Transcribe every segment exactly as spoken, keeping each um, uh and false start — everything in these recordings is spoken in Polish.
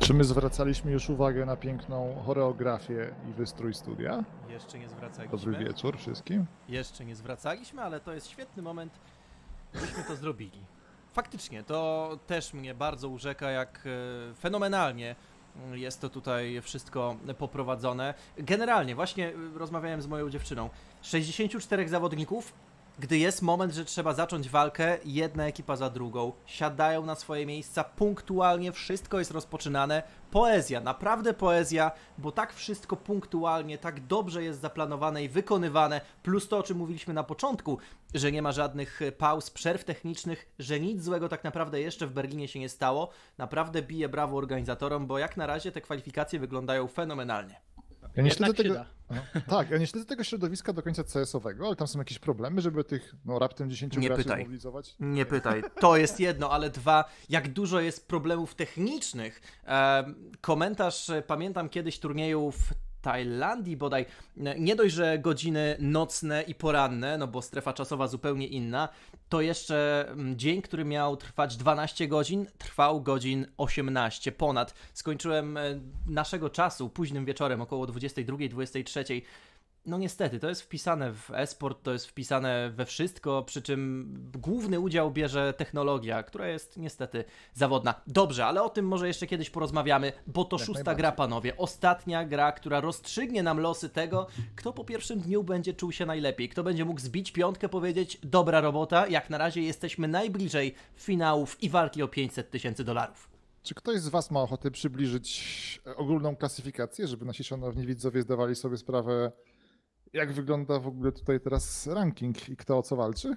Czy my zwracaliśmy już uwagę na piękną choreografię i wystrój studia? Jeszcze nie zwracaliśmy. Dobry wieczór wszystkim. Jeszcze nie zwracaliśmy, ale to jest świetny moment, byśmy to zrobili. Faktycznie, to też mnie bardzo urzeka, jak fenomenalnie jest to tutaj wszystko poprowadzone. Generalnie, właśnie rozmawiałem z moją dziewczyną. sześćdziesięciu czterech zawodników, gdy jest moment, że trzeba zacząć walkę, jedna ekipa za drugą, siadają na swoje miejsca, punktualnie wszystko jest rozpoczynane. Poezja, naprawdę poezja, bo tak wszystko punktualnie, tak dobrze jest zaplanowane i wykonywane, plus to, o czym mówiliśmy na początku, że nie ma żadnych pauz, przerw technicznych, że nic złego tak naprawdę jeszcze w Berlinie się nie stało. Naprawdę biję brawo organizatorom, bo jak na razie te kwalifikacje wyglądają fenomenalnie. Ja nie śledzę tego, tak, ja nie śledzę tego środowiska do końca C S-owego, ale tam są jakieś problemy, żeby tych no, raptem dziesięciu nie graczy pytaj. mobilizować? Nie pytaj. To jest jedno, ale dwa, jak dużo jest problemów technicznych. E, komentarz, pamiętam kiedyś turnieju w Tajlandii bodaj, nie dość, że godziny nocne i poranne, no bo strefa czasowa zupełnie inna, to jeszcze dzień, który miał trwać dwanaście godzin, trwał godzin osiemnaście ponad. Skończyłem naszego czasu późnym wieczorem, około dwudziestej drugiej, dwudziestej trzeciej. No niestety, to jest wpisane w e-sport, to jest wpisane we wszystko, przy czym główny udział bierze technologia, która jest niestety zawodna. Dobrze, ale o tym może jeszcze kiedyś porozmawiamy, bo to Jak szósta gra, panowie. Ostatnia gra, która rozstrzygnie nam losy tego, kto po pierwszym dniu będzie czuł się najlepiej, kto będzie mógł zbić piątkę, powiedzieć dobra robota, jak na razie jesteśmy najbliżej finałów i walki o pięćset tysięcy dolarów. Czy ktoś z was ma ochotę przybliżyć ogólną klasyfikację, żeby nasi szanowni widzowie zdawali sobie sprawę, jak wygląda w ogóle tutaj teraz ranking i kto o co walczy?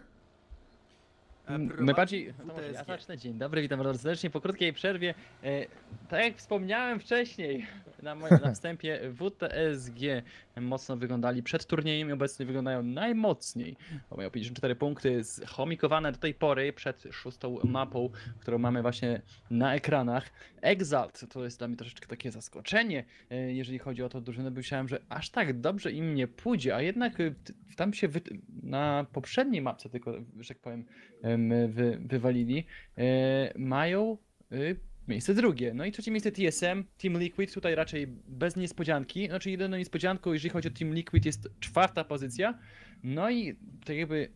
Najbardziej, no może ja zacznę. Dzień dobry, witam bardzo serdecznie po krótkiej przerwie. E, tak jak wspomniałem wcześniej na moim na wstępie, W T S G mocno wyglądali przed turniejem i obecnie wyglądają najmocniej. Bo mają pięćdziesiąt cztery punkty zchomikowane do tej pory przed szóstą mapą, którą mamy właśnie na ekranach. Exalt to jest dla mnie troszeczkę takie zaskoczenie, e, jeżeli chodzi o to drużynę, bo myślałem, że aż tak dobrze im nie pójdzie, a jednak e, tam się wy... na poprzedniej mapce tylko, że tak powiem, Wy, wywalili, e, mają e, miejsce drugie. No i trzecie miejsce T S M, Team Liquid, tutaj raczej bez niespodzianki. Znaczy jedyną niespodzianką, jeżeli chodzi o Team Liquid, jest czwarta pozycja. No i tak jakby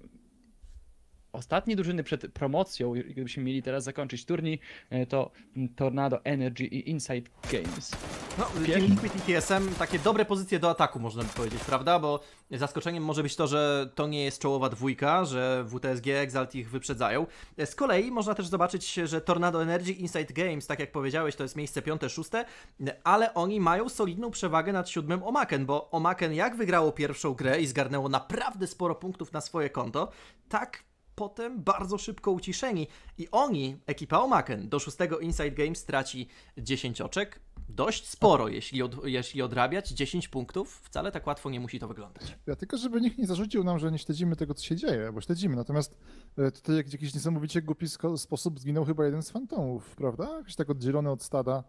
ostatnie drużyny przed promocją, gdybyśmy mieli teraz zakończyć turniej, to Tornado Energy i Inside Games. No, Team Liquid i T S M takie dobre pozycje do ataku, można by powiedzieć, prawda? Bo zaskoczeniem może być to, że to nie jest czołowa dwójka, że W T S G, Exalt ich wyprzedzają. Z kolei można też zobaczyć, że Tornado Energy, Inside Games, tak jak powiedziałeś, to jest miejsce piąte, szóste, ale oni mają solidną przewagę nad siódmym Omaken, bo Omaken jak wygrało pierwszą grę i zgarnęło naprawdę sporo punktów na swoje konto, tak potem bardzo szybko uciszeni. I oni, ekipa Omaken, do szóstego Inside Games traci dziesięć oczek. Dość sporo, jeśli, od, jeśli odrabiać dziesięć punktów, wcale tak łatwo nie musi to wyglądać. Ja tylko, żeby nikt nie zarzucił nam, że nie śledzimy tego, co się dzieje, bo śledzimy. Natomiast tutaj w jakiś niesamowicie głupi sposób zginął chyba jeden z fantomów, prawda? Jakiś tak oddzielony od stada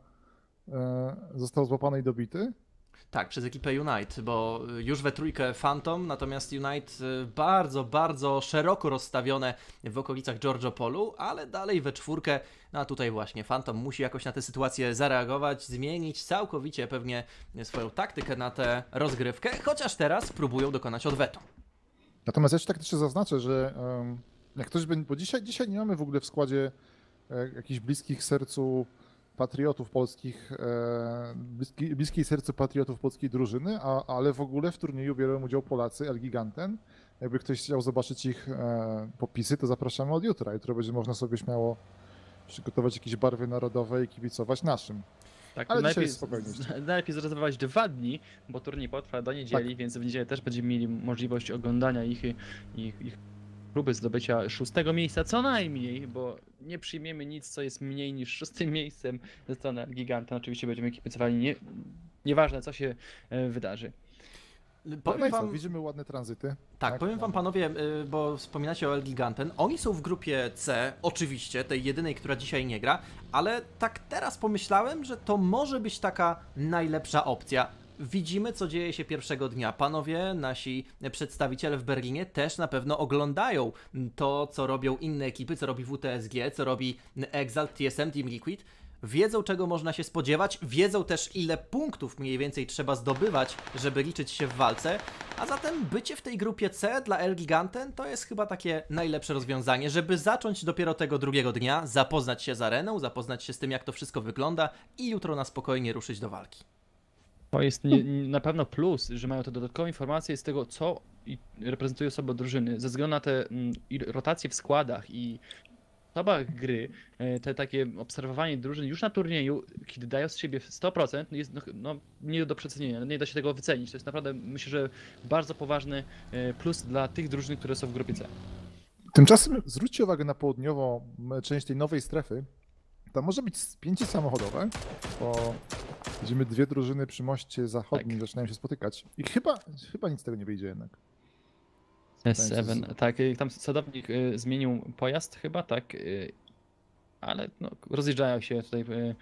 został złapany i dobity. Tak, przez ekipę Unite, bo już we trójkę Phantom, natomiast Unite bardzo, bardzo szeroko rozstawione w okolicach Georgiopolu, ale dalej we czwórkę, no a tutaj właśnie Phantom musi jakoś na tę sytuację zareagować, zmienić całkowicie pewnie swoją taktykę na tę rozgrywkę, chociaż teraz próbują dokonać odwetu. Natomiast jeszcze tak też zaznaczę, że jak ktoś będzie, bo dzisiaj, dzisiaj nie mamy w ogóle w składzie jakichś bliskich sercu patriotów polskich, e, bliski, bliskiej sercu patriotów polskiej drużyny, a, ale w ogóle w turnieju biorą udział Polacy, El Giganten. Jakby ktoś chciał zobaczyć ich e, popisy, to zapraszamy od jutra. Jutro będzie można sobie śmiało przygotować jakieś barwy narodowe i kibicować naszym. Tak, ale najlepiej, dzisiaj spokojnie. Najlepiej zarezerwować dwa dni, bo turniej potrwa do niedzieli, tak. Więc w niedzielę też będziemy mieli możliwość oglądania ich, ich, ich próby zdobycia szóstego miejsca co najmniej, bo nie przyjmiemy nic, co jest mniej niż szóstym miejscem ze strony Giganta. Oczywiście będziemy kibicowali, nie, nieważne co się e, wydarzy. Powiem wam, co, widzimy ładne tranzyty. Tak, tak powiem wam panowie, bo wspominacie o El Giganten, oni są w grupie C, oczywiście, tej jedynej, która dzisiaj nie gra, ale tak teraz pomyślałem, że to może być taka najlepsza opcja. Widzimy, co dzieje się pierwszego dnia. Panowie, nasi przedstawiciele w Berlinie też na pewno oglądają to, co robią inne ekipy, co robi W T S G, co robi Exalt, T S M, Team Liquid. wiedzą czego można się spodziewać, wiedzą też ile punktów mniej więcej trzeba zdobywać, żeby liczyć się w walce, a zatem bycie w tej grupie C dla El Giganten to jest chyba takie najlepsze rozwiązanie, żeby zacząć dopiero tego drugiego dnia, zapoznać się z areną, zapoznać się z tym jak to wszystko wygląda i jutro na spokojnie ruszyć do walki. To jest nie, nie, na pewno plus, że mają te dodatkowe informacje z tego, co i reprezentują sobie drużyny. Ze względu na te mm, i rotacje w składach i sposobach gry, e, te takie obserwowanie drużyn już na turnieju, kiedy dają z siebie sto procent, jest no, no, nie do przecenienia, nie da się tego wycenić. To jest naprawdę, myślę, że bardzo poważny e, plus dla tych drużyn, które są w grupie C. Tymczasem zwróćcie uwagę na południową część tej nowej strefy. Tam może być spięcie samochodowe, bo widzimy dwie drużyny przy moście zachodnim, Tak. zaczynają się spotykać. I chyba, chyba nic z tego nie wyjdzie jednak. S siedem, tak, y, tam sadownik y, zmienił pojazd chyba, tak, y, ale no, rozjeżdżają się tutaj. Y,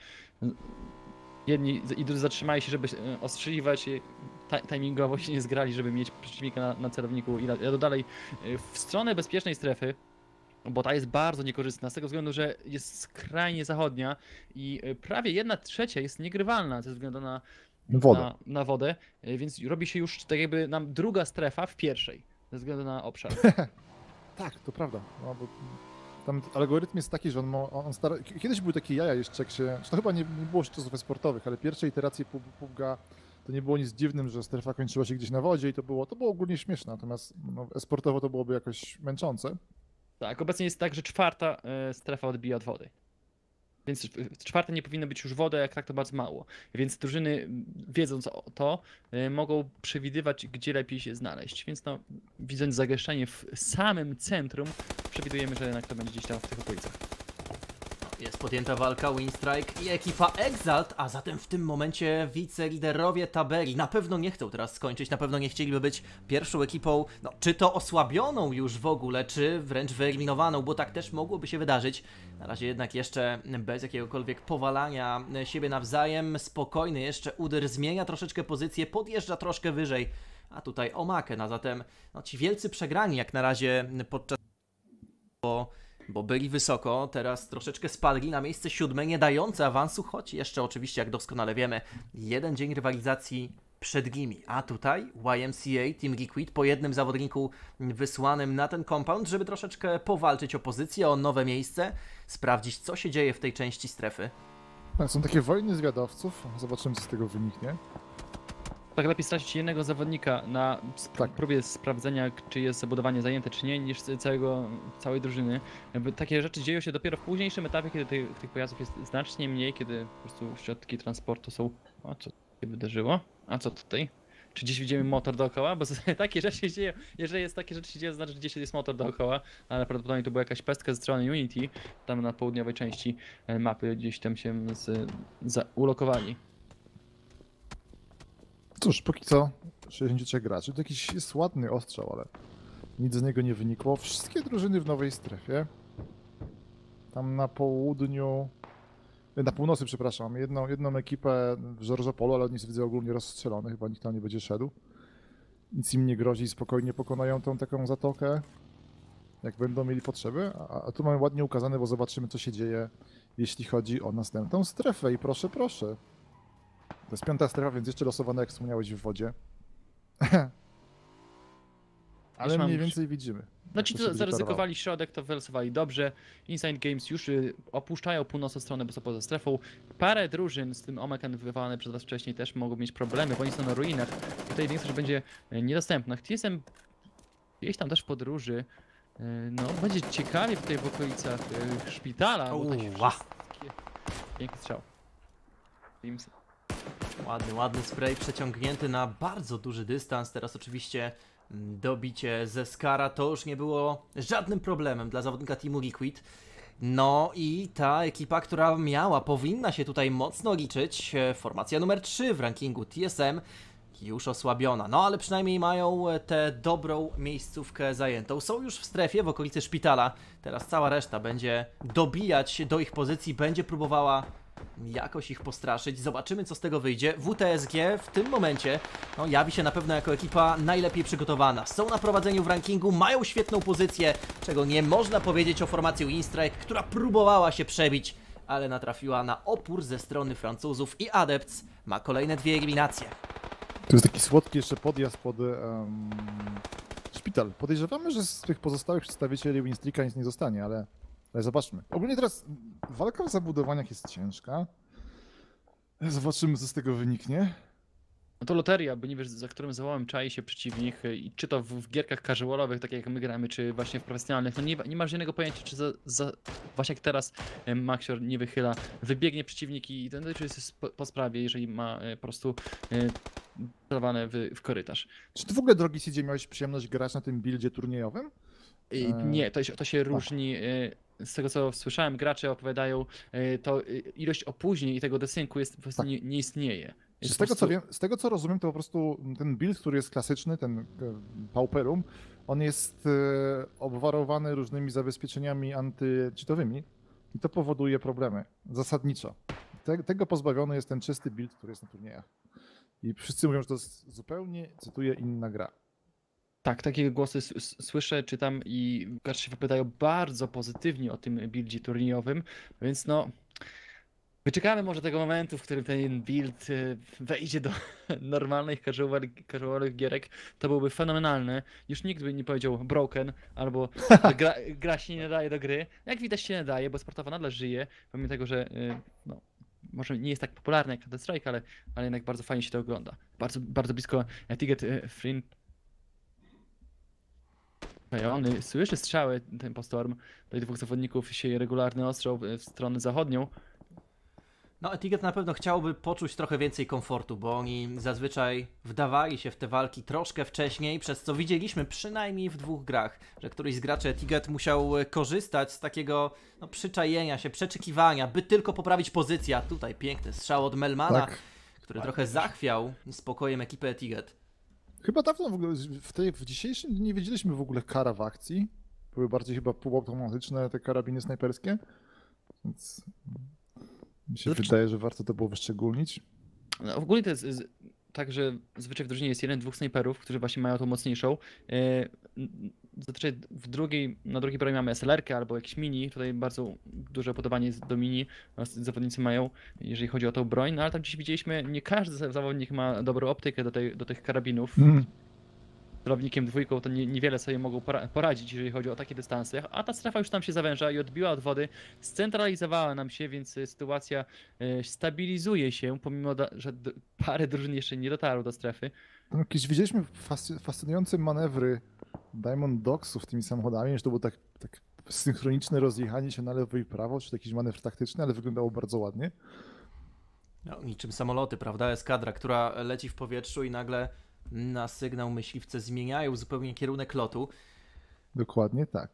jedni z- i drudzy zatrzymali się, żeby y, ostrzeliwać, y, ta, timingowo się nie zgrali, żeby mieć przeciwnika na, na celowniku i jadą dalej y, w stronę bezpiecznej strefy, bo ta jest bardzo niekorzystna z tego względu, że jest skrajnie zachodnia i y, prawie jedna trzecia jest niegrywalna ze względu na Wodę. na, na wodę, y, więc robi się już tak jakby nam druga strefa w pierwszej, ze względu na obszar. Tak, to prawda. No, bo tam algorytm jest taki, że on, mo- on stara... Kiedyś były takie jaja jeszcze, jak się... To chyba nie, nie było jeszcze czasów sportowych, ale pierwsze iteracje PUBG'a to nie było nic dziwnym, że strefa kończyła się gdzieś na wodzie i to było, to było ogólnie śmieszne, natomiast no, esportowo to byłoby jakoś męczące. Tak, obecnie jest tak, że czwarta e, strefa odbija od wody. Więc w czwartej nie powinno być już wody, jak tak to bardzo mało. Więc drużyny, m, wiedząc o to, e, mogą przewidywać, gdzie lepiej się znaleźć. Więc no, widząc zagęszczenie w samym centrum, przewidujemy, że jednak to będzie gdzieś tam w tych okolicach. Jest podjęta walka, Winstrike i ekipa Exalt, a zatem w tym momencie wiceliderowie tabeli na pewno nie chcą teraz skończyć, na pewno nie chcieliby być pierwszą ekipą, no czy to osłabioną już w ogóle, czy wręcz wyeliminowaną, bo tak też mogłoby się wydarzyć. Na razie jednak jeszcze bez jakiegokolwiek powalania siebie nawzajem, spokojny jeszcze Udyr zmienia troszeczkę pozycję, podjeżdża troszkę wyżej, a tutaj Omaken, a zatem no, ci wielcy przegrani jak na razie podczas... Bo bo byli wysoko, teraz troszeczkę spadli na miejsce siódme, nie dające awansu, choć jeszcze oczywiście, jak doskonale wiemy, jeden dzień rywalizacji przed nimi. A tutaj Y M C A, Team Liquid, po jednym zawodniku wysłanym na ten compound, żeby troszeczkę powalczyć o pozycję, o nowe miejsce, sprawdzić, co się dzieje w tej części strefy. Tak, są takie wojny zwiadowców, zobaczymy, co z tego wyniknie. Tak lepiej stracić jednego zawodnika na sp- Tak. próbie sprawdzenia, czy jest zabudowanie zajęte, czy nie, niż całego, całej drużyny. Jakby takie rzeczy dzieją się dopiero w późniejszym etapie, kiedy tych, tych pojazdów jest znacznie mniej, kiedy po prostu środki transportu są... O, co się wydarzyło? A co tutaj? Czy gdzieś widzimy motor dookoła? Bo takie rzeczy się dzieją, jeżeli jest takie rzeczy się dzieją, to znaczy, że gdzieś jest motor dookoła, ale prawdopodobnie to była jakaś pestka ze strony Unity, tam na południowej części e, mapy, gdzieś tam się z, za, ulokowali. Cóż, póki co sześćdziesiąt trzy graczy, to jakiś jest ładny ostrzał, ale nic z niego nie wynikło. Wszystkie drużyny w nowej strefie. Tam na południu, na północy, przepraszam, jedną, jedną ekipę w Żorżopolu, ale oni widzę ogólnie rozstrzelone, chyba nikt tam nie będzie szedł. Nic im nie grozi, spokojnie pokonają tą taką zatokę, jak będą mieli potrzeby. A, a tu mamy ładnie ukazane, bo zobaczymy, co się dzieje, jeśli chodzi o następną strefę. I proszę, proszę. To jest piąta strefa, więc jeszcze losowana, jak wspomniałeś, w wodzie. Ale mam mniej już- więcej widzimy. No jak ci, to się co będzie zaryzykowali środek, to wylosowali dobrze. Inside Games już y, opuszczają północną stronę, bo są poza strefą. Parę drużyn, z tym Omekan wywołany przez was wcześniej, też mogą mieć problemy, bo oni są na ruinach. Tutaj większość będzie y, niedostępna. T S M gdzieś tam też w podróży. Y, No, będzie ciekawie tutaj w okolicach y, szpitala, bo tutaj Uła. wszystkie... Piękny strzał. Teams. Ładny, ładny spray przeciągnięty na bardzo duży dystans. Teraz oczywiście mm, dobicie ze Skara to już nie było żadnym problemem dla zawodnika Teamu Liquid. No i ta ekipa, która miała, powinna się tutaj mocno liczyć, e, formacja numer trzy w rankingu T S M, już osłabiona. No ale przynajmniej mają e, tę dobrą miejscówkę zajętą. Są już w strefie w okolicy szpitala. Teraz cała reszta będzie dobijać do ich pozycji, będzie próbowała jakoś ich postraszyć. Zobaczymy, co z tego wyjdzie. W T S G w tym momencie no, jawi się na pewno jako ekipa najlepiej przygotowana. Są na prowadzeniu w rankingu, mają świetną pozycję, czego nie można powiedzieć o formacji Winstrike, która próbowała się przebić, ale natrafiła na opór ze strony Francuzów i Adepts ma kolejne dwie eliminacje. To jest taki słodki jeszcze podjazd pod um, szpital. Podejrzewamy, że z tych pozostałych przedstawicieli Winstreaka nic nie zostanie, ale, ale zobaczmy. Ogólnie teraz walka w zabudowaniach jest ciężka. Zobaczymy, co z tego wyniknie. No to loteria, bo nie wiesz, za którym zawołem czai się przeciwnik i czy to w, w gierkach casualowych, tak jak my gramy, czy właśnie w profesjonalnych, no nie, nie masz żadnego pojęcia, czy za, za właśnie jak teraz e, Maxior nie wychyla, wybiegnie przeciwnik i ten już jest po, po sprawie, jeżeli ma e, po prostu celowane w, w korytarz. Czy ty w ogóle, drogi Sidzie, miałeś przyjemność grać na tym buildzie turniejowym? I nie, to się, to się różni. e, Z tego co słyszałem, gracze opowiadają, e, to e, ilość opóźnień i tego desynku jest po prostu Tak. nie, nie istnieje. Jest Z po tego, co prostu- wiem, z tego co rozumiem, to po prostu ten build, który jest klasyczny, ten e, Pauperum, on jest e, obwarowany różnymi zabezpieczeniami antycheatowymi i to powoduje problemy, zasadniczo. Te, tego pozbawiony jest ten czysty build, który jest na turniejach. I wszyscy mówią, że to jest zupełnie, cytuję, inna gra. Tak, takie głosy s- s- słyszę, czytam i gracze się wypowiadają bardzo pozytywnie o tym buildzie turniejowym, więc no wyczekamy może tego momentu, w którym ten build e, wejdzie do normalnych casual- casualowych gierek. To byłby fenomenalny. Już nikt by nie powiedział broken albo że gra, gra się nie nadaje do gry. Jak widać się nadaje, bo sportowa nadal żyje, pomimo tego, że e, no, może nie jest tak popularny jak Counter-Strike, ale, ale jednak bardzo fajnie się to ogląda. Bardzo, bardzo blisko Ticket e, Free. On słyszy strzały, ten postorm. Tutaj dwóch zawodników sieje regularny ostrzał w w stronę zachodnią. No, Etiquette na pewno chciałby poczuć trochę więcej komfortu, bo oni zazwyczaj wdawali się w te walki troszkę wcześniej, przez co widzieliśmy przynajmniej w dwóch grach, że któryś z graczy Etiquette musiał korzystać z takiego no, przyczajenia się, przeczekiwania, by tylko poprawić pozycję. A tutaj piękny strzał od Melmana, Tak. który trochę zachwiał spokojem ekipy Etiquette. Chyba dawno w ogóle, w, tej, w dzisiejszym dniu nie wiedzieliśmy w ogóle kara w akcji. Były bardziej chyba półautomatyczne te karabiny snajperskie, więc mi się Znaczy- wydaje, że warto to było wyszczególnić. No, ogólnie to jest z, tak, że zazwyczaj w drużynie jest jeden, dwóch snajperów, którzy właśnie mają tą mocniejszą. E, n- Zazwyczaj w drugiej, na drugiej bronie mamy S L R-kę albo jakiś mini. Tutaj bardzo duże podobanie jest do mini. a Zawodnicy mają, jeżeli chodzi o tą broń, no ale tam gdzieś widzieliśmy, nie każdy za- zawodnik ma dobrą optykę do, tej, do tych karabinów. Mm. Celownikiem dwójką to nie, niewiele sobie mogą pora poradzić, jeżeli chodzi o takie dystanse, a ta strefa już tam się zawęża i odbiła od wody, scentralizowała nam się, więc y, sytuacja y, stabilizuje się, pomimo, da, że d- parę drużyn jeszcze nie dotarło do strefy. Tam jakieś widzieliśmy fascy- fascynujące manewry Diamond Dogsów tymi samochodami, że to było tak, tak synchroniczne rozjechanie się na lewo i prawo, czy to jakiś manewr taktyczny, ale wyglądało bardzo ładnie. No, niczym samoloty, prawda? Eskadra, która leci w powietrzu i nagle na sygnał myśliwce zmieniają zupełnie kierunek lotu. Dokładnie tak.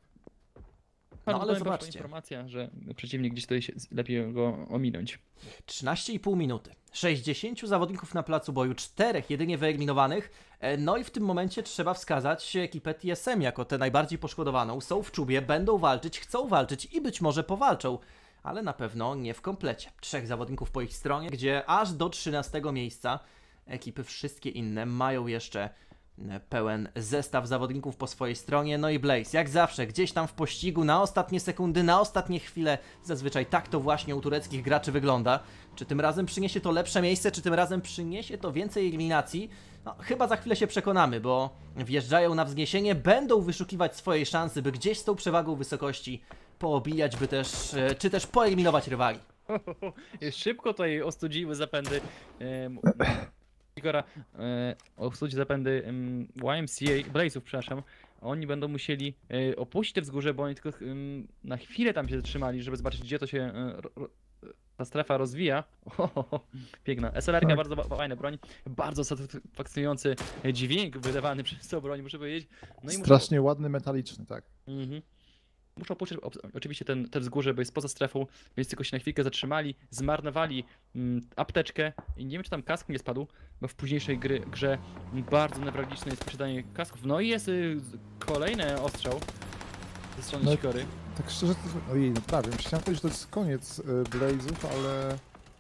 No ale Powiem, poszła zobaczcie. informacja, że przeciwnik gdzieś tutaj się, lepiej go ominąć. trzynaście i pół minuty. sześćdziesięciu zawodników na placu boju, czterech jedynie wyeliminowanych. E, No i w tym momencie trzeba wskazać ekipę T S M jako tę najbardziej poszkodowaną. Są w czubie, będą walczyć, chcą walczyć i być może powalczą, ale na pewno nie w komplecie. Trzech zawodników po ich stronie, gdzie aż do trzynastego miejsca ekipy wszystkie inne mają jeszcze e, pełen zestaw zawodników po swojej stronie. No i Blaze, jak zawsze, gdzieś tam w pościgu, na ostatnie sekundy, na ostatnie chwile. Zazwyczaj tak to właśnie u tureckich graczy wygląda. Czy tym razem przyniesie to lepsze miejsce, czy tym razem przyniesie to więcej eliminacji? No, chyba za chwilę się przekonamy, bo wjeżdżają na wzniesienie, będą wyszukiwać swojej szansy, by gdzieś z tą przewagą wysokości poobijać, by też, e, czy też poeliminować rywali. Szybko tutaj ostudziły zapędy em, Igora, e, ostudzi zapędy em, Y M C A, Blaze'ów, przepraszam. Oni będą musieli e, opuścić te wzgórze, bo oni tylko em, na chwilę tam się zatrzymali, żeby zobaczyć, gdzie to się e, ro, ro, ta strefa rozwija. Ohoho, piękna. S L R-ka, Tak. bardzo ba- fajna broń, bardzo satysfakcjonujący dźwięk wydawany przez tą broń, muszę powiedzieć. No i muszą, Strasznie ładny, metaliczny, tak. mhm. Muszą opuścić ob- oczywiście ten, ten wzgórze, bo jest poza strefą, więc tylko się na chwilkę zatrzymali, zmarnowali mm, apteczkę i nie wiem, czy tam kask nie spadł, bo w późniejszej gry, grze bardzo newralgiczne jest posiadanie kasków. No i jest y, kolejny ostrzał ze strony No i- Sikory. Tak szczerze, to, ojej, no prawie. Chciałem powiedzieć, że to jest koniec y, Blaze'ów, ale...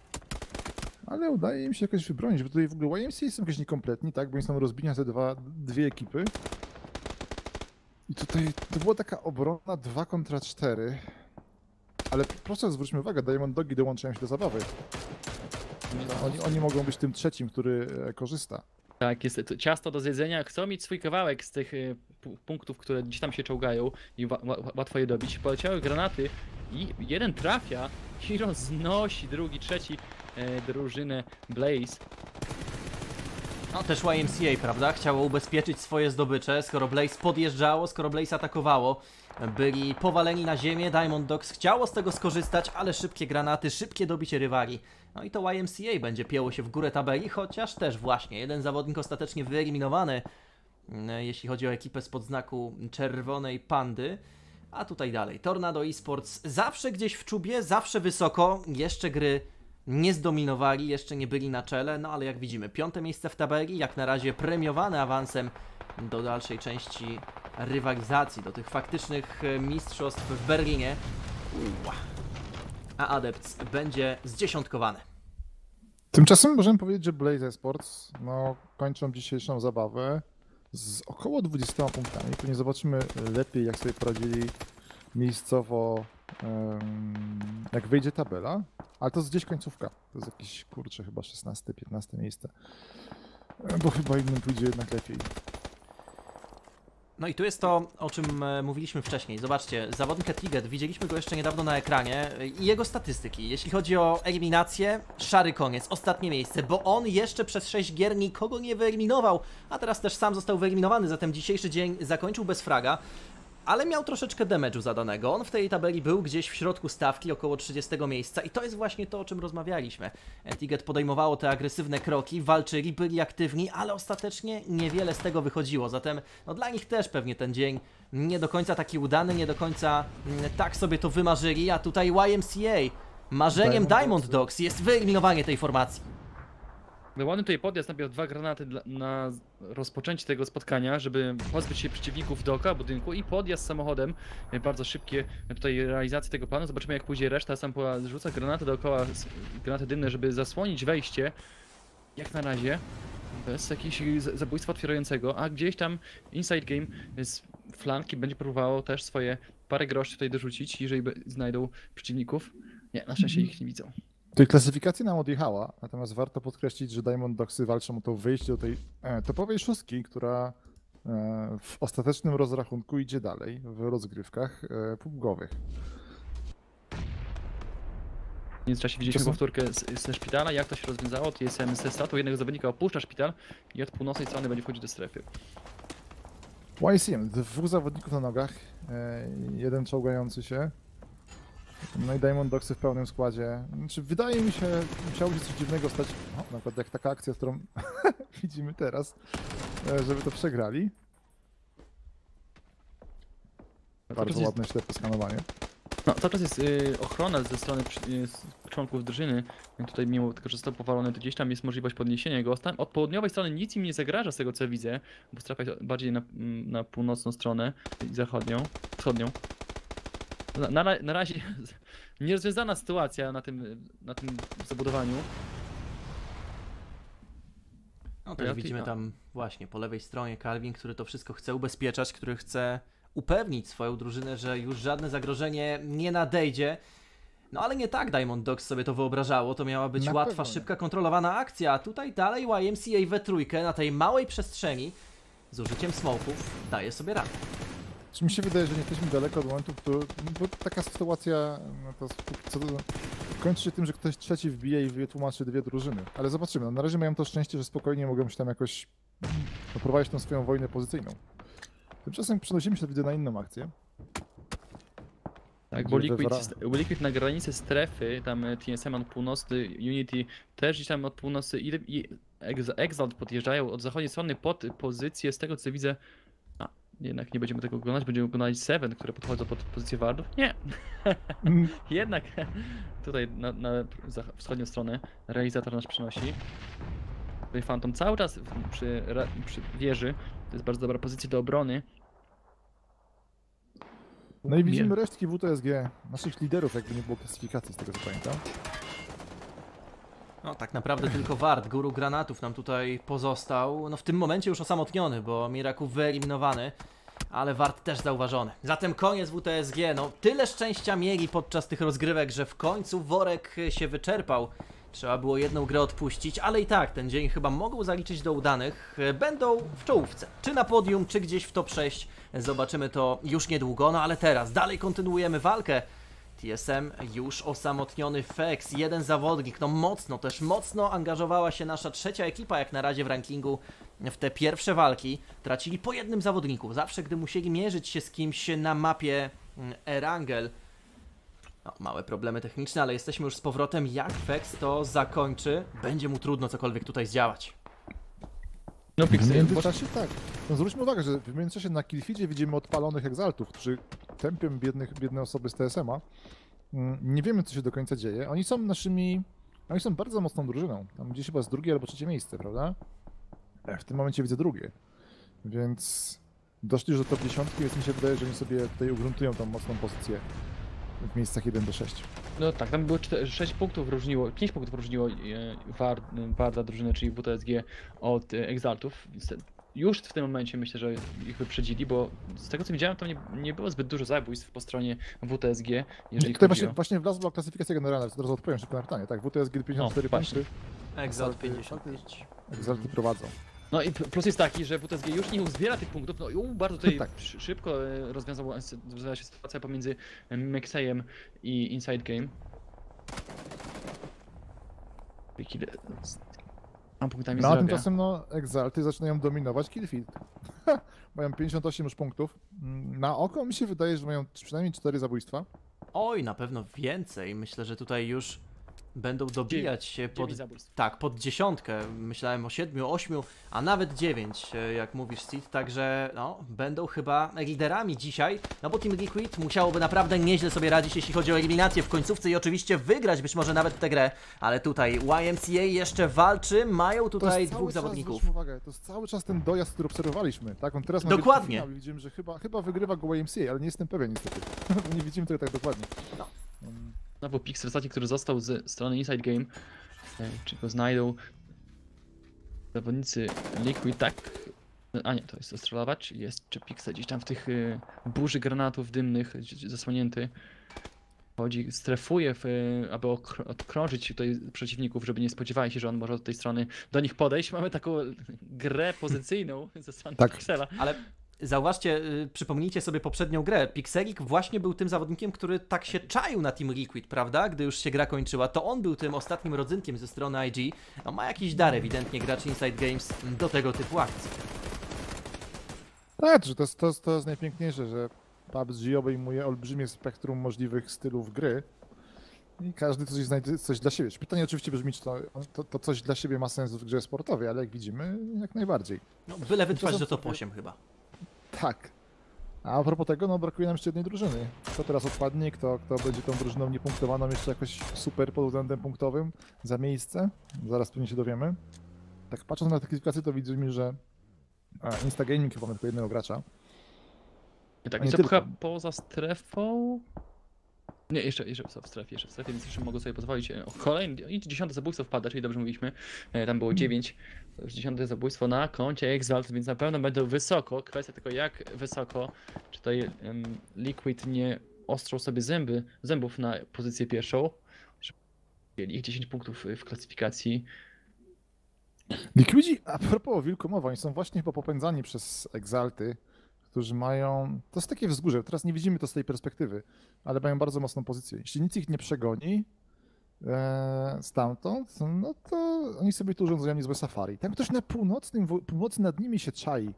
Ale udaje im się jakoś wybronić, bo tutaj w ogóle Y M C są jakieś niekompletni, tak? Bo oni są rozbici na te dwa, dwie ekipy. I tutaj to była taka obrona dwa kontra cztery. Ale proszę zwróćmy uwagę, Diamond Dogi dołączają się do zabawy. Oni, oni mogą być tym trzecim, który e, korzysta. Tak, jest to ciasto do zjedzenia. Chcą mieć swój kawałek z tych y, pu- punktów, które gdzieś tam się czołgają i wa- wa- łatwo je dobić. Poleciały granaty i jeden trafia i roznosi drugi, trzeci e, drużynę Blaze. No też Y M C A, prawda? Chciało ubezpieczyć swoje zdobycze, skoro Blaze podjeżdżało, skoro Blaze atakowało. Byli powaleni na ziemię, Diamond Dogs chciało z tego skorzystać, ale szybkie granaty, szybkie dobicie rywali. No i to Y M C A będzie pięło się w górę tabeli, chociaż też właśnie jeden zawodnik ostatecznie wyeliminowany, jeśli chodzi o ekipę spod znaku czerwonej pandy. A tutaj dalej, Tornado Esports zawsze gdzieś w czubie, zawsze wysoko, jeszcze gry nie zdominowali, jeszcze nie byli na czele, no ale jak widzimy, piąte miejsce w tabeli, jak na razie premiowane awansem do dalszej części rywalizacji, do tych faktycznych mistrzostw w Berlinie. Ua. A Adepts będzie zdziesiątkowany. Tymczasem możemy powiedzieć, że Blaze Esports no, kończą dzisiejszą zabawę z około dwudziestoma punktami. Pewnie zobaczymy lepiej, jak sobie poradzili miejscowo, um, jak wyjdzie tabela. Ale to jest gdzieś końcówka. To jest jakieś, kurczę, chyba szesnaste, piętnaste miejsce. Bo chyba innym pójdzie jednak lepiej. No i tu jest to, o czym e, mówiliśmy wcześniej. Zobaczcie, zawodnik Etiget, widzieliśmy go jeszcze niedawno na ekranie e, i jego statystyki. Jeśli chodzi o eliminację, szary koniec, ostatnie miejsce, bo on jeszcze przez sześć gier nikogo nie wyeliminował, a teraz też sam został wyeliminowany, zatem dzisiejszy dzień zakończył bez fraga. Ale miał troszeczkę damage'u zadanego. On w tej tabeli był gdzieś w środku stawki, około trzydziestego miejsca i to jest właśnie to, o czym rozmawialiśmy. Etiget podejmowało te agresywne kroki, walczyli, byli aktywni, ale ostatecznie niewiele z tego wychodziło. Zatem no, dla nich też pewnie ten dzień nie do końca taki udany, nie do końca mm, tak sobie to wymarzyli, a tutaj Y M C A, marzeniem Diamond Diamond Dogs. Dogs jest wyeliminowanie tej formacji. Ładny tutaj podjazd, najpierw dwa granaty dla, na rozpoczęcie tego spotkania, żeby pozbyć się przeciwników dookoła budynku i podjazd samochodem, e, bardzo szybkie tutaj realizacje tego planu. Zobaczymy jak pójdzie reszta, sam pola rzuca granaty dookoła, s- granaty dymne, żeby zasłonić wejście. Jak na razie, bez jakiegoś z- zabójstwa otwierającego, a gdzieś tam Inside Game z flanki będzie próbowało też swoje parę groszy tutaj dorzucić, jeżeli be- znajdą przeciwników. Nie, na szczęście ich nie widzą. Tej klasyfikacja nam odjechała, natomiast warto podkreślić, że Diamond Dogsy walczą o to wyjście do tej e, topowej szóstki, która e, w ostatecznym rozrachunku idzie dalej w rozgrywkach e, pubgowych. W międzyczasie widzieliśmy Czasem- powtórkę z, ze szpitala, jak to się rozwiązało, T S M ze statu, jednego zawodnika opuszcza szpital i od północnej strony będzie wchodzić do strefy. Y C M, dwóch zawodników na nogach, e, jeden czołgający się. No i Diamond Dogsy w pełnym składzie. Znaczy, wydaje mi się, musiało się coś dziwnego stać, o, na przykład jak taka akcja, którą widzimy teraz, e, żeby to przegrali. Cały Bardzo czas jest, ładne, ślepe skanowanie. no, cały czas jest y, ochrona ze strony przy- y, z członków drużyny. Tutaj mimo tego, że został powalony, to gdzieś tam jest możliwość podniesienia go. Tam od południowej strony nic im nie zagraża z tego co widzę, bo strefa jest bardziej na, mm, na północną stronę i zachodnią, wschodnią. Na, na, ra- na razie nierozwiązana sytuacja na tym, na tym zabudowaniu. No też Ja- widzimy a- tam właśnie po lewej stronie Calvin, który to wszystko chce ubezpieczać, który chce upewnić swoją drużynę, że już żadne zagrożenie nie nadejdzie. No ale nie tak Diamond Dogs sobie to wyobrażało, to miała być Na łatwa, pewno nie. szybka, kontrolowana akcja, a tutaj dalej Y M C A we trójkę na tej małej przestrzeni z użyciem smoków daje sobie radę. Czy mi się wydaje, że nie jesteśmy daleko od momentu, w którym, bo taka sytuacja no to co, kończy się tym, że ktoś trzeci wbije i wytłumaczy dwie drużyny. Ale zobaczymy. No, na razie mają to szczęście, że spokojnie mogą się tam jakoś no, prowadzić tą swoją wojnę pozycyjną. Tymczasem przenosimy się widzę na inną akcję. Tak, Gdzie bo Liquid, Wewra- bo Liquid na granicy strefy, tam e, T S M od północy, Unity też gdzieś tam od północy i, i Ex- Exalt podjeżdżają od zachodniej strony pod pozycję, z tego co widzę, a jednak nie będziemy tego oglądać, będziemy oglądać Seven, które podchodzą pod pozycję wardów. Nie, Mm, jednak tutaj na, na zach- wschodnią stronę realizator nas przenosi. Tutaj Phantom cały czas w- przy, ra- przy wieży, to jest bardzo dobra pozycja do obrony. No i widzimy resztki W T S G, naszych liderów, jakby nie było klasyfikacji, z tego co pamiętam. No tak naprawdę tylko Ward, guru granatów nam tutaj pozostał, no w tym momencie już osamotniony, bo Miraku wyeliminowany. ale Wart też zauważony. Zatem koniec W T S G. No, tyle szczęścia mieli podczas tych rozgrywek, że w końcu worek się wyczerpał. Trzeba było jedną grę odpuścić, ale i tak ten dzień chyba mogą zaliczyć do udanych. Będą w czołówce, czy na podium, czy gdzieś w top sześć. Zobaczymy to już niedługo, no ale teraz dalej kontynuujemy walkę. T S M już osamotniony Fex, jeden zawodnik, no mocno, też mocno angażowała się nasza trzecia ekipa jak na razie w rankingu w te pierwsze walki. Tracili po jednym zawodniku, zawsze gdy musieli mierzyć się z kimś na mapie Erangel. No, małe problemy techniczne, ale jesteśmy już z powrotem. Jak Fex to zakończy, będzie mu trudno cokolwiek tutaj zdziałać. No W Pixel, międzyczasie tak. No zwróćmy uwagę, że w międzyczasie na Killfeedzie widzimy odpalonych Exaltów, którzy tępią biednych, biedne osoby z T S M a. Nie wiemy, co się do końca dzieje. Oni są naszymi... Oni są bardzo mocną drużyną. Tam gdzieś chyba z drugie albo trzecie miejsce, prawda? Ja w tym momencie widzę drugie. Więc doszli już do top dziesiątki, więc mi się wydaje, że oni sobie tutaj ugruntują tą mocną pozycję w miejscach jeden do sześciu. no tak, tam było sześć punktów różniło, pięć punktów różniło War, Warda drużynę, czyli W T S G od e, Exaltów. Więc już w tym momencie myślę, że ich wyprzedzili, bo z tego co widziałem, to nie, nie było zbyt dużo zabójstw po stronie W T S G, jeżeli Tutaj chodzi właśnie, o... właśnie wlazła klasyfikacja generalna, teraz odpowiem szybko na pytanie. Tak, W T S G pięćdziesiąt cztery O, właśnie. punkty, Exalt pięćdziesiąt pięć. Exalty prowadzą. No i plus jest taki, że W T S G już nie uzbiera tych punktów, no i u, bardzo tutaj Tak. szy- szybko e, rozwiązała rozwiązała się sytuacja pomiędzy Mexejem i Inside Game. Ile mam punktami No a zdrowia. tymczasem no Exalty zaczynają dominować Killfield. Mają pięćdziesiąt osiem już punktów. Na oko mi się wydaje, że mają przynajmniej cztery zabójstwa. Oj, na pewno więcej. Myślę, że tutaj już będą dobijać się pod... Dziewięć zabójstw. Tak, pod dziesiątkę. Myślałem o siedmiu, ośmiu, a nawet dziewięć, e, jak mówisz, Sid. Także no, będą chyba liderami dzisiaj. No bo Team Liquid musiałoby naprawdę nieźle sobie radzić, jeśli chodzi o eliminację w końcówce i oczywiście wygrać być może nawet tę grę. Ale tutaj Y M C A jeszcze walczy. Mają To tutaj jest dwóch cały zawodników. Czas, zwróćmy uwagę, to jest cały czas ten dojazd, który obserwowaliśmy. Tak? On teraz ma Dokładnie. wielki finał i widzimy, że chyba, chyba wygrywa go Y M C A, ale nie jestem pewien niestety. Nie widzimy tego tak dokładnie. No. Um, Znowu Pixel ostatni, który został z strony Inside Game. E, Czy go znajdą zawodnicy Liquid, tak? A nie, to jest ostrzelowacz. Jest czy Pixel gdzieś tam w tych y, burzy granatów dymnych gdzieś zasłonięty. Chodzi, strefuje, w, y, aby okr- odkrążyć tutaj przeciwników, żeby nie spodziewali się, że on może od tej strony do nich podejść. Mamy taką grę pozycyjną ze strony Tak. Pixela. Ale zauważcie, y, przypomnijcie sobie poprzednią grę. Pixelik właśnie był tym zawodnikiem, który tak się czaił na Team Liquid, prawda? Gdy już się gra kończyła, to on był tym ostatnim rodzynkiem ze strony I G. No ma jakiś dar ewidentnie graczy Inside Games do tego typu akcji. tak, że to jest, to, jest, to jest najpiękniejsze, że P U B G obejmuje olbrzymie spektrum możliwych stylów gry i każdy coś znajdzie coś dla siebie. Pytanie oczywiście brzmi, czy to, to, to coś dla siebie ma sens w grze sportowej, ale jak widzimy, jak najbardziej. No, byle wytrwać są do top sobie- osiem chyba. Tak. A propos tego, no brakuje nam jeszcze jednej drużyny. Kto teraz odpadnie, kto, kto będzie tą drużyną niepunktowaną jeszcze jakoś super pod względem punktowym za miejsce? Zaraz pewnie się dowiemy. Tak patrząc na klasyfikację, to widzimy, że a, Instagaming chyba ma tylko jednego gracza. I tak, A nie i tylko. zapycha poza strefą. Nie, jeszcze, jeszcze są w strefie, jeszcze w strefie, więc jeszcze mogą sobie pozwolić. O, kolejny, i dziesiąte zabójstwo wpada, czyli dobrze mówiliśmy. E, Tam było dziewięć, to już dziesiąte zabójstwo na koncie Exalt, więc na pewno będą wysoko. Kwestia tylko jak wysoko, czy tutaj em, Liquid nie ostrzą sobie zęby, zębów na pozycję pierwszą. Żeby mieli ich dziesięć punktów w klasyfikacji. Liquidzi, a propos wilkomowa, oni są właśnie chyba popędzani przez Exalty, którzy mają... To jest takie wzgórze, teraz nie widzimy to z tej perspektywy, ale mają bardzo mocną pozycję. Jeśli nic ich nie przegoni e, stamtąd, no to oni sobie tu urządzają niezłe safari. Tam ktoś na północnym, w- północy nad nimi się czai.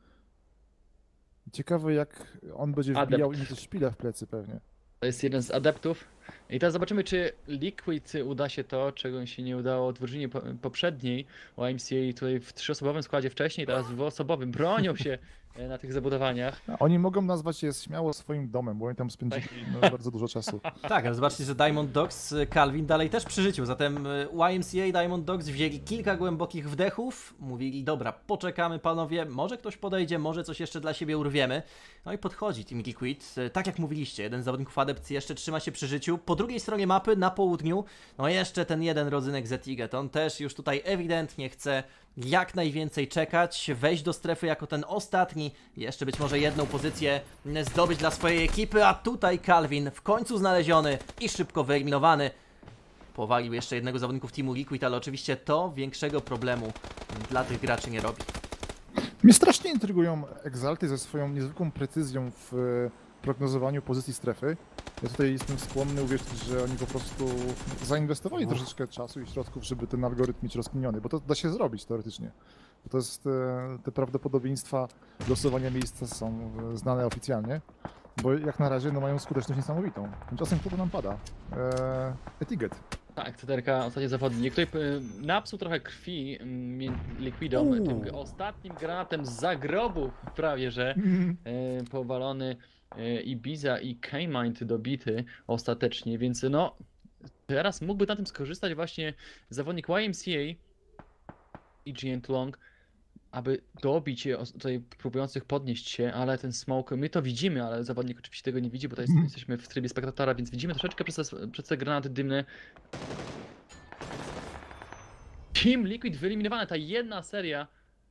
Ciekawe jak on będzie Adept. wbijał im też szpilę w plecy pewnie. To jest jeden z adeptów. I teraz zobaczymy, czy Liquid uda się to, czego się nie udało drużynie po- poprzedniej. O M C A tutaj w trzyosobowym składzie wcześniej, teraz w dwuosobowym bronią się e, na tych zabudowaniach. A oni mogą nazwać je śmiało swoim domem, bo oni tam spędzili no, bardzo dużo czasu. Tak, ale zobaczcie, że Diamond Dogs, y, Calvin dalej też przy życiu, zatem y, Y M C A i Diamond Dogs wzięli kilka głębokich wdechów, mówili, dobra, poczekamy panowie, może ktoś podejdzie, może coś jeszcze dla siebie urwiemy. No i podchodzi Team Liquid, y, tak jak mówiliście, jeden z zawodników Adept jeszcze trzyma się przy życiu. wrócił. Po drugiej stronie mapy, na południu, no jeszcze ten jeden rodzynek Zetiget. On też już tutaj ewidentnie chce jak najwięcej czekać, wejść do strefy jako ten ostatni, jeszcze być może jedną pozycję zdobyć dla swojej ekipy, a tutaj Calvin w końcu znaleziony i szybko wyeliminowany. Powalił jeszcze jednego z zawodników Teamu Liquid, ale oczywiście to większego problemu dla tych graczy nie robi. Mnie strasznie intrygują Exalty ze swoją niezwykłą precyzją w e, prognozowaniu pozycji strefy. Ja tutaj jestem skłonny uwierzyć, że oni po prostu zainwestowali Uch. troszeczkę czasu i środków, żeby ten algorytm mieć rozkminiony, bo to da się zrobić teoretycznie. Bo to jest, e, te prawdopodobieństwa losowania miejsca są e, znane oficjalnie, bo jak na razie no, mają skuteczność niesamowitą. Tymczasem kto to nam pada? E, Etiget. Tak, Ceterka, ostatni zawodnik, który y, napsuł trochę krwi mm, Liquidom, Uuu. tym ostatnim granatem z zagrobu prawie, że y, powalony y, Ibiza i K-Mind dobity ostatecznie, więc no teraz mógłby na tym skorzystać właśnie zawodnik Y M C A i G N Long, aby dobić je os- tutaj próbujących podnieść się, ale ten smoke, my to widzimy, ale zawodnik oczywiście tego nie widzi, bo to jest, Mhm. jesteśmy w trybie spektatora, więc widzimy troszeczkę przez te, przez te granaty dymne. Team Liquid wyeliminowane, ta jedna seria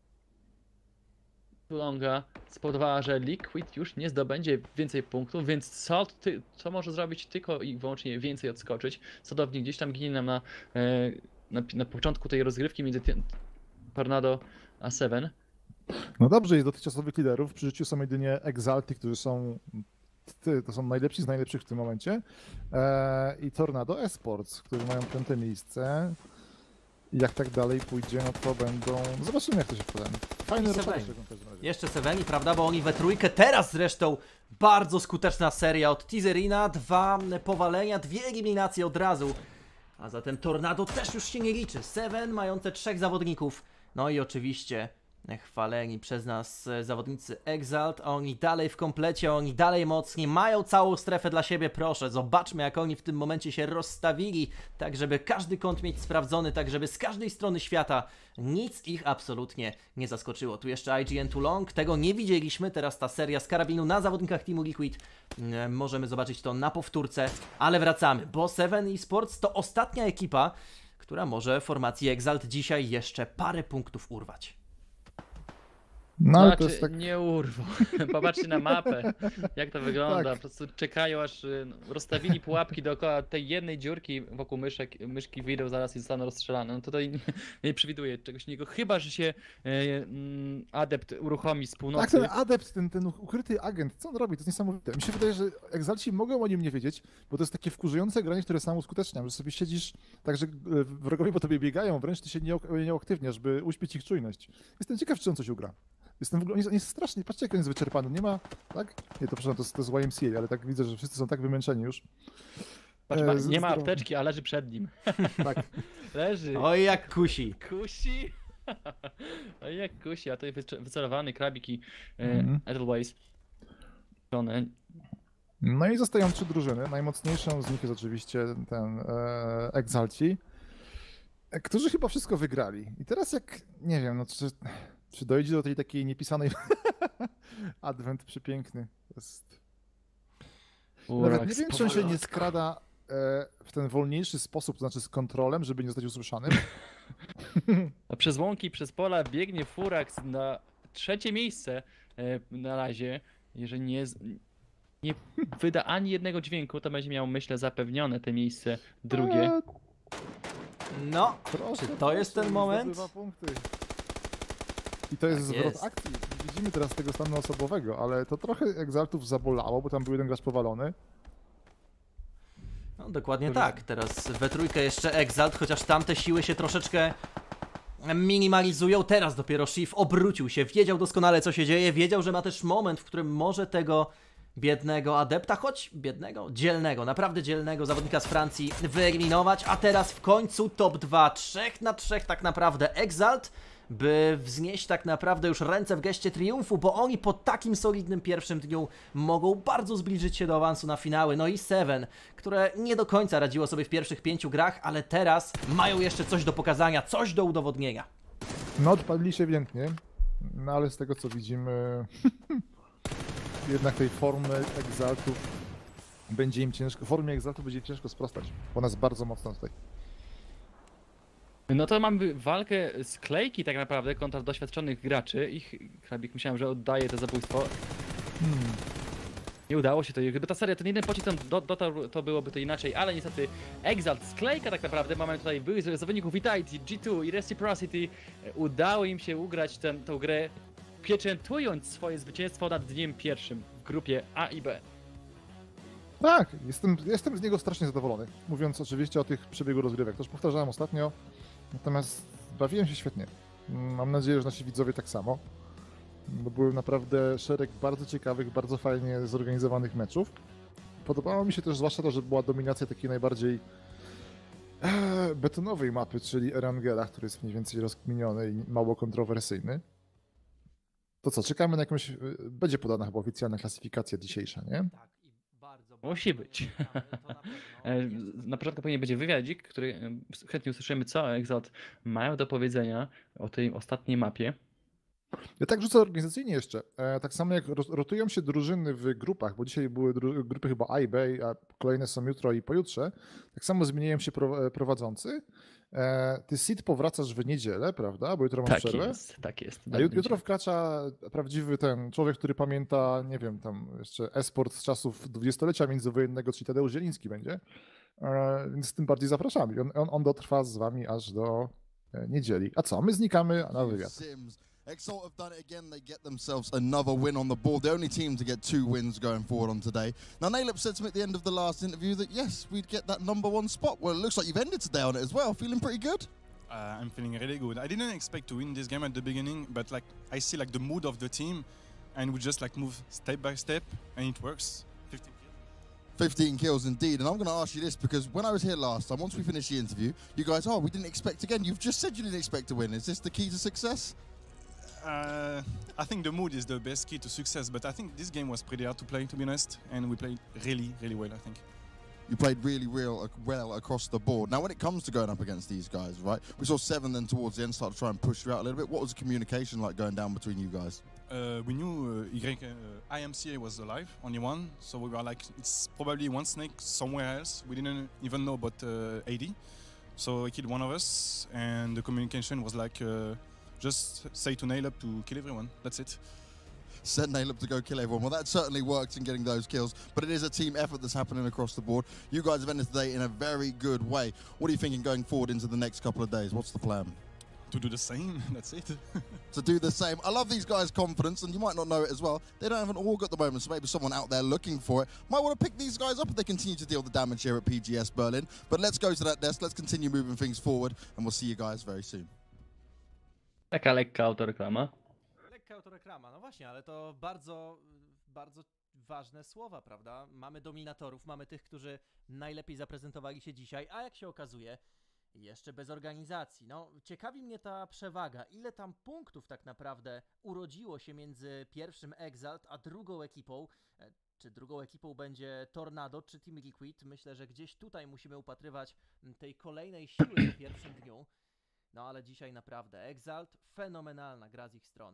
Longa spowodowała, że Liquid już nie zdobędzie więcej punktów, więc Salt, ty, co może zrobić tylko i wyłącznie więcej odskoczyć. Sadownik gdzieś tam ginie nam na, e, na, na początku tej rozgrywki między ty, Tornado a Seven. No dobrze, jest dotychczasowych liderów. Przy życiu są jedynie Exalty, którzy są, ty, to są najlepsi z najlepszych w tym momencie. E, I Tornado Esports, którzy mają piąte miejsce. I jak tak dalej pójdzie, no to będą... Zobaczymy, jak to się poda. Fajny I rozsądek Seveni. w każdym razie. Jeszcze Seveni, prawda, bo oni we trójkę, teraz zresztą bardzo skuteczna seria od Teaserina, dwa powalenia, dwie eliminacje od razu. A zatem Tornado też już się nie liczy. Seven mające trzech zawodników. No i oczywiście chwaleni przez nas e, zawodnicy Exalt, a oni dalej w komplecie, oni dalej mocni, mają całą strefę dla siebie, proszę, zobaczmy jak oni w tym momencie się rozstawili, tak żeby każdy kąt mieć sprawdzony, tak żeby z każdej strony świata nic ich absolutnie nie zaskoczyło. Tu jeszcze I G N Long, tego nie widzieliśmy, teraz ta seria z karabinu na zawodnikach Teamu Liquid, e, możemy zobaczyć to na powtórce, ale wracamy, bo Seven Esports to ostatnia ekipa, która może formacji Exalt dzisiaj jeszcze parę punktów urwać. No ale Znaczy, to jest tak... nie urwą. Popatrzcie na mapę, jak to wygląda. Tak. Po prostu czekają, aż y, no, rozstawili pułapki dookoła tej jednej dziurki wokół myszek, myszki wyjdą zaraz i zostaną rozstrzelane. No tutaj nie, nie przewiduję czegoś innego, chyba że się y, mm, adept uruchomi z północy. Tak, ten adept, ten, ten ukryty agent, co on robi? To jest niesamowite. Mi się wydaje, że Exalci mogą o nim nie wiedzieć, bo to jest takie wkurzające granie, które samo uskutecznia, że sobie siedzisz tak, że e, wrogowie po tobie biegają, wręcz ty się nie, ok- nie uaktywniasz, by uśpić ich czujność. Jestem ciekaw, czy on coś ugra. Jestem w ogóle, on jest, on jest strasznie, patrzcie jak on jest wyczerpany, nie ma, tak? Nie, to przepraszam, to, jest- to jest Y M C A, ale tak widzę, że wszyscy są tak wymęczeni już. Patrz, ma, E, z- nie ma zdrowo. apteczki, a leży przed nim. Tak. Leży. Oj, jak kusi. Kusi. Oj, jak kusi, a to jest wyce- wycelowany krabik i e, Mhm. Edelweiss. Żony. No i zostają trzy drużyny. Najmocniejszą z nich jest oczywiście ten e, Exalci, e, którzy chyba wszystko wygrali. I teraz jak, nie wiem, no czy, czy dojdzie do tej takiej niepisanej Advent przepiękny. To jest... Nawet nie wiem, czy on się nie skrada e, w ten wolniejszy sposób, to znaczy z kontrolem, żeby nie zostać usłyszanym. A przez łąki, przez pola biegnie Furax na trzecie miejsce e, na razie. Jeżeli nie, z- nie wyda ani jednego dźwięku, to będzie miał, myślę, zapewnione te miejsce drugie. E, No, proszę, Czy to jest proszę, ten moment? zdobywa punkty. I to jest Tak zwrot jest. akcji. Widzimy teraz tego stanu osobowego, ale to trochę Exaltów zabolało, bo tam był jeden gracz powalony. no dokładnie Który- tak. Teraz we trójkę jeszcze Exalt, chociaż tamte siły się troszeczkę minimalizują. Teraz dopiero Shiv obrócił się, wiedział doskonale co się dzieje, wiedział, że ma też moment, w którym może tego biednego adepta, choć biednego, dzielnego, naprawdę dzielnego zawodnika z Francji wyeliminować, a teraz w końcu top dwa, trzech na trzech tak naprawdę Exalt, by wznieść tak naprawdę już ręce w geście triumfu, bo oni po takim solidnym pierwszym dniu mogą bardzo zbliżyć się do awansu na finały. No i Seven, które nie do końca radziło sobie w pierwszych pięciu grach, ale teraz mają jeszcze coś do pokazania, coś do udowodnienia. No odpadli się ewidentnie, no ale z tego co widzimy, jednak tej formy Exaltów będzie im ciężko, w formie Exaltu będzie im ciężko sprostać. Ona jest bardzo mocna tutaj. No to mamy walkę z Klejki tak naprawdę kontra doświadczonych graczy. Ich Hrabik myślałem, że oddaje to zabójstwo. Hmm. Nie udało się to. Gdyby ta seria ten jeden pocisk tam do, dotarł, to byłoby to inaczej, ale niestety Exalt z Klejka tak naprawdę. Mamy tutaj byłych zawodników Vitality, G dwa i Reciprocity. Udało im się ugrać ten, tę grę, pieczętując swoje zwycięstwo nad dniem pierwszym w grupie A i B. Tak, jestem, jestem z niego strasznie zadowolony. Mówiąc oczywiście o tych przebiegu rozgrywek. To już powtarzałem ostatnio, natomiast bawiłem się świetnie. Mam nadzieję, że nasi widzowie tak samo. Bo były naprawdę szereg bardzo ciekawych, bardzo fajnie zorganizowanych meczów. Podobało mi się też zwłaszcza to, że była dominacja takiej najbardziej e, betonowej mapy, czyli Erangela, który jest mniej więcej rozkminiony i mało kontrowersyjny. To co, czekamy na jakąś... Będzie podana chyba oficjalna klasyfikacja dzisiejsza, nie? Tak, i bardzo, Musi bardzo być. czekamy, to na pewno E, jest- Na początku pewnie będzie wywiadzik, który e, chętnie usłyszymy, co Exalt mają do powiedzenia o tej ostatniej mapie. Ja tak rzucę organizacyjnie jeszcze. E, tak samo jak ro- rotują się drużyny w grupach, bo dzisiaj były dru- grupy chyba A i B, a kolejne są jutro i pojutrze, tak samo zmieniają się pro- e, prowadzący. E, ty Sid powracasz w niedzielę, prawda? Bo jutro masz Tak przerwę. jest, tak jest. A jut- jutro wkracza prawdziwy ten człowiek, który pamięta, nie wiem, tam jeszcze e-sport z czasów dwudziestolecia międzywojennego, czyli Tadeusz Zieliński będzie. E, więc tym bardziej zapraszamy. I On, on, on dotrwa z wami aż do e, niedzieli. A co? My znikamy na wywiad. Sims. Exalt have done it again. They get themselves another win on the board. The only team to get two wins going forward on today. Now, Naleb said to me at the end of the last interview that, yes, we'd get that number one spot. Well, it looks like you've ended today on it as well. Feeling pretty good? Uh, I'm feeling really good. I didn't expect to win this game at the beginning, but like I see like the mood of the team, and we just like move step by step, and it works. fifteen kills. fifteen kills indeed. And I'm going to ask you this because when I was here last time, once we finished the interview, you guys, oh, we didn't expect again. You've just said you didn't expect to win. Is this the key to success? Uh, I think the mood is the best key to success, but I think this game was pretty hard to play, to be honest, and we played really, really well, I think. You played really real, well across the board. Now, when it comes to going up against these guys, right, we saw Seven then towards the end start to try and push you out a little bit. What was the communication like going down between you guys? Uh, we knew uh, Y, uh, I M C A was alive, only one, so we were like, it's probably one snake somewhere else. We didn't even know about uh, A D, so he killed one of us, and the communication was like, uh, just say to Nail Up to kill everyone, that's it. Send Naleb to go kill everyone. Well, that certainly worked in getting those kills, but it is a team effort that's happening across the board. You guys have ended today in a very good way. What are you thinking going forward into the next couple of days? What's the plan? To do the same, that's it. To do the same. I love these guys' confidence, and you might not know it as well. They don't have an org at the moment, so maybe someone out there looking for it might want to pick these guys up if they continue to deal the damage here at P G S Berlin. But let's go to that desk, let's continue moving things forward, and we'll see you guys very soon. Taka lekka autoreklama. Lekka autoreklama, no właśnie, ale to bardzo, bardzo ważne słowa, prawda? Mamy dominatorów, mamy tych, którzy najlepiej zaprezentowali się dzisiaj, a jak się okazuje, jeszcze bez organizacji. No, ciekawi mnie ta przewaga. Ile tam punktów tak naprawdę urodziło się między pierwszym Exalt, a drugą ekipą? E, Czy drugą ekipą będzie Tornado, czy Team Liquid? Myślę, że gdzieś tutaj musimy upatrywać m, tej kolejnej siły po pierwszym dniu. No ale dzisiaj naprawdę Exalt, fenomenalna gra z ich strony.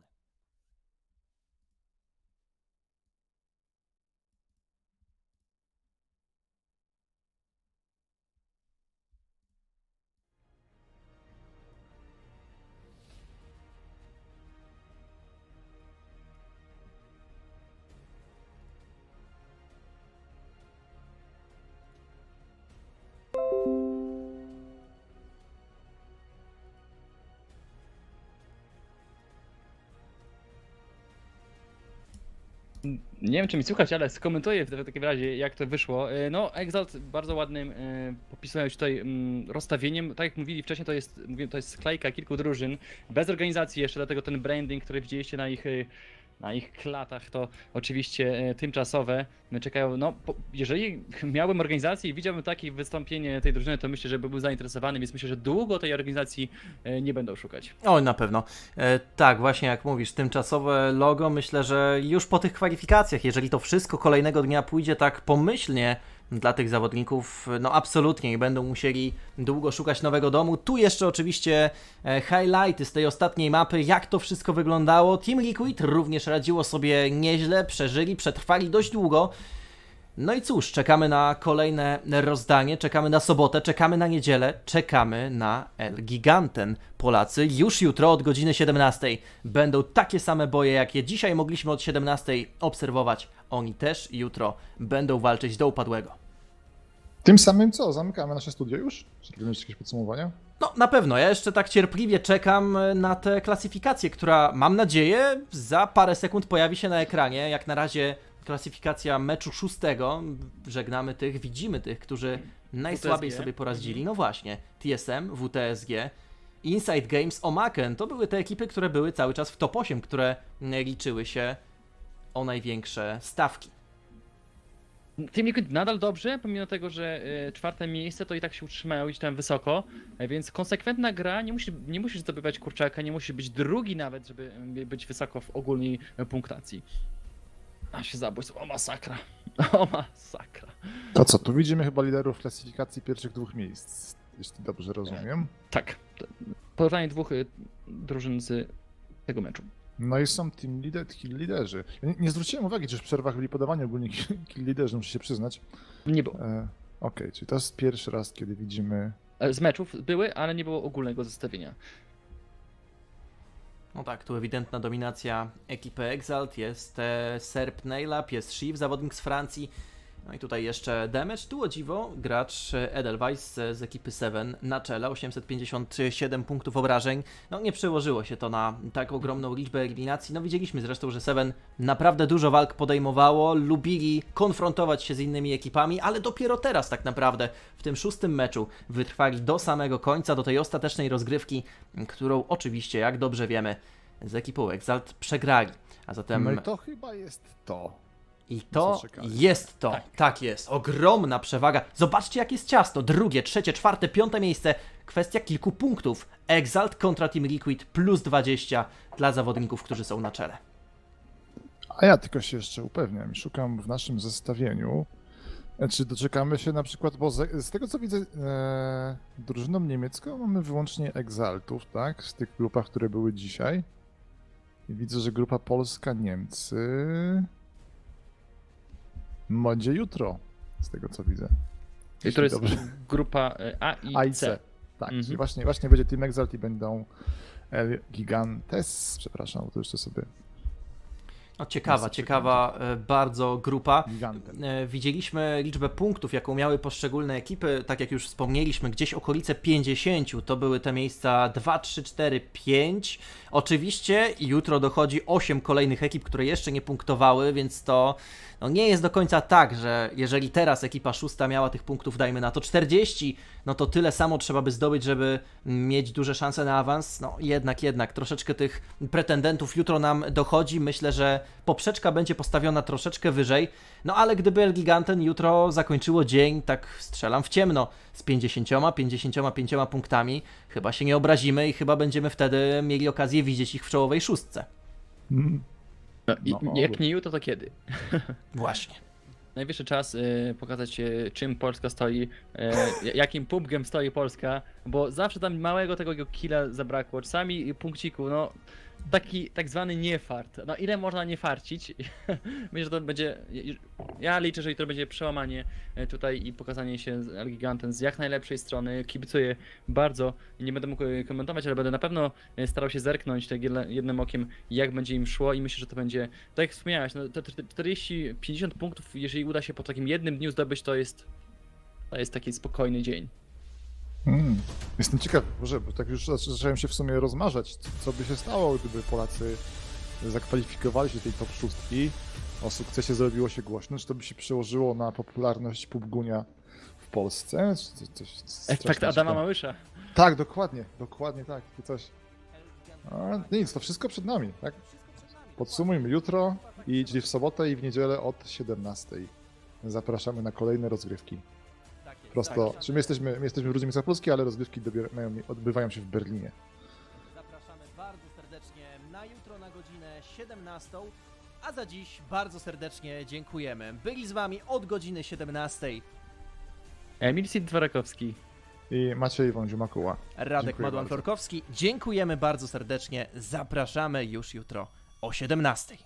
Nie wiem, czy mi słychać, ale skomentuję w takim razie, jak to wyszło. E, No, Exalt bardzo ładnym, e, popisując tutaj mm, rozstawieniem. Tak jak mówili wcześniej, to jest, mówiłem, to jest sklejka kilku drużyn, bez organizacji jeszcze, dlatego ten branding, który widzieliście na ich, e, na ich klatach, to oczywiście e, tymczasowe. Czekają, no, po, jeżeli miałbym organizację i widziałbym takie wystąpienie tej drużyny, to myślę, że by był zainteresowany, więc myślę, że długo tej organizacji e, nie będą szukać. Oj, na pewno. E, tak, właśnie jak mówisz, tymczasowe logo, myślę, że już po tych kwalifikacjach, jeżeli to wszystko kolejnego dnia pójdzie tak pomyślnie dla tych zawodników, no absolutnie nie będą musieli długo szukać nowego domu. Tu jeszcze oczywiście e, highlighty z tej ostatniej mapy, jak to wszystko wyglądało. Team Liquid również radziło sobie nieźle, przeżyli, przetrwali dość długo. No i cóż, czekamy na kolejne rozdanie, czekamy na sobotę, czekamy na niedzielę, czekamy na El Giganten. Polacy już jutro od godziny siedemnastej będą takie same boje, jakie dzisiaj mogliśmy od siedemnastej obserwować. Oni też jutro będą walczyć do upadłego. Tym samym co? Zamykamy nasze studio już? Czy robimy jeszcze jakieś podsumowania? No, na pewno. Ja jeszcze tak cierpliwie czekam na tę klasyfikację, która, mam nadzieję, za parę sekund pojawi się na ekranie. Jak na razie klasyfikacja meczu szóstego. Żegnamy tych, widzimy tych, którzy najsłabiej W T S G. sobie poradzili. No właśnie, T S M, W T S G, Inside Games, Omaken. To były te ekipy, które były cały czas w top osiem, które liczyły się o największe stawki. Team Liquid nadal dobrze, pomimo tego, że y, czwarte miejsce to i tak się utrzymają gdzieś tam wysoko, y, więc konsekwentna gra, nie, musi, nie musisz zdobywać kurczaka, nie musisz być drugi nawet, żeby y, być wysoko w ogólnej y, punktacji. A się zabójstwo, o masakra, o masakra. To co, tu widzimy chyba liderów klasyfikacji pierwszych dwóch miejsc, jeśli dobrze rozumiem. Tak, porównanie dwóch y, drużyn z tego meczu. No i są team leader, kill liderzy. Ja nie, nie zwróciłem uwagi, że w przerwach byli podawani ogólnie kill liderzy, muszę się przyznać. Nie było. E, Okej, okay, czyli to jest pierwszy raz, kiedy widzimy... E, Z meczów były, ale nie było ogólnego zestawienia. No tak, tu ewidentna dominacja ekipy Exalt, jest e, Serb Nailap, jest Shiv, zawodnik z Francji. No i tutaj jeszcze damage, tu o dziwo gracz Edelweiss z, z ekipy Seven na czele, osiemset pięćdziesiąt siedem punktów obrażeń. No nie przełożyło się to na tak ogromną liczbę eliminacji. No widzieliśmy zresztą, że Seven naprawdę dużo walk podejmowało, lubili konfrontować się z innymi ekipami, ale dopiero teraz tak naprawdę w tym szóstym meczu wytrwali do samego końca, do tej ostatecznej rozgrywki, którą oczywiście, jak dobrze wiemy, z ekipą Exalt przegrali. A zatem... No i to chyba jest to. I to Co czekali? jest to, Tak. tak jest, ogromna przewaga. Zobaczcie jak jest ciasno, drugie, trzecie, czwarte, piąte miejsce, kwestia kilku punktów. Exalt kontra Team Liquid plus dwadzieścia dla zawodników, którzy są na czele. A ja tylko się jeszcze upewniam i szukam w naszym zestawieniu, e, czy doczekamy się na przykład, bo z, z tego co widzę, e, drużyną niemiecką mamy wyłącznie Exaltów, tak, z tych grupach, które były dzisiaj. I widzę, że grupa Polska, Niemcy... Będzie jutro, z tego co widzę. I to jest Dobrze. grupa y, A i A i C. C. Tak, Mhm. czyli właśnie, właśnie będzie Team Exalt i będą El Gigantes, przepraszam, to jeszcze sobie No ciekawa, Jest ciekawa e, bardzo grupa. Gigantem. E, Widzieliśmy liczbę punktów, jaką miały poszczególne ekipy, tak jak już wspomnieliśmy, gdzieś okolice pięćdziesiąt, to były te miejsca dwa, trzy, cztery, pięć. Oczywiście jutro dochodzi osiem kolejnych ekip, które jeszcze nie punktowały, więc to no, nie jest do końca tak, że jeżeli teraz ekipa szósta miała tych punktów, dajmy na to czterdzieści, no to tyle samo trzeba by zdobyć, żeby mieć duże szanse na awans. No jednak, jednak, troszeczkę tych pretendentów jutro nam dochodzi. Myślę, że poprzeczka będzie postawiona troszeczkę wyżej. No ale gdyby El Giganten jutro zakończyło dzień, tak strzelam w ciemno, z pięćdziesięcioma, pięćdziesięcioma pięcioma punktami, chyba się nie obrazimy i chyba będziemy wtedy mieli okazję widzieć ich w czołowej szóstce. Mm. No, i, No, jak nie jutro, to kiedy? Właśnie. Najwyższy czas y, pokazać, y, czym Polska stoi, y, jakim pubgiem stoi Polska, bo zawsze tam małego tego killa zabrakło. Czasami punkciku, no taki tak zwany niefart. No ile można nie farcić? Myślę, że to będzie. Ja liczę, że to będzie przełamanie y, tutaj i pokazanie się z El Gigantem z jak najlepszej strony. Kibicuję bardzo. Nie będę mógł y, komentować, ale będę na pewno y, starał się zerknąć tak jedle- jednym okiem, jak będzie im szło i myślę, że to będzie. Tak jak wspomniałeś, no, te czterdzieści pięćdziesiąt punktów, jeżeli uda się po takim jednym dniu zdobyć, to jest. To jest taki spokojny dzień. Mm. Jestem ciekaw, Boże, bo tak już zac- zacząłem się w sumie rozmarzać, co- co by się stało, gdyby Polacy zakwalifikowali się do tej top szóstki, o sukcesie zrobiło się głośno, czy to by się przełożyło na popularność PUBGunia w Polsce? Czy coś, coś Efekt strasznie Adama ciekawe. Małysza. Tak, dokładnie, dokładnie tak, takie coś. A, nic, to wszystko przed nami, tak? Podsumujmy jutro, i, czyli w sobotę i w niedzielę od siedemnastej. Zapraszamy na kolejne rozgrywki. Tak jest, Prosto, tak. czy my jesteśmy, my jesteśmy w różnych miejscach Polski, ale rozgrywki dobiera, mają, odbywają się w Berlinie. Zapraszamy bardzo serdecznie na jutro na godzinę siedemnastą, a za dziś bardzo serdecznie dziękujemy. Byli z Wami od godziny siedemnastej Emil Sidwarakowski. I Maciej Wąziu-Makuła. Radek Dziękuję bardzo. Madłan-Florkowski. Dziękujemy bardzo serdecznie. Zapraszamy już jutro o siedemnastej.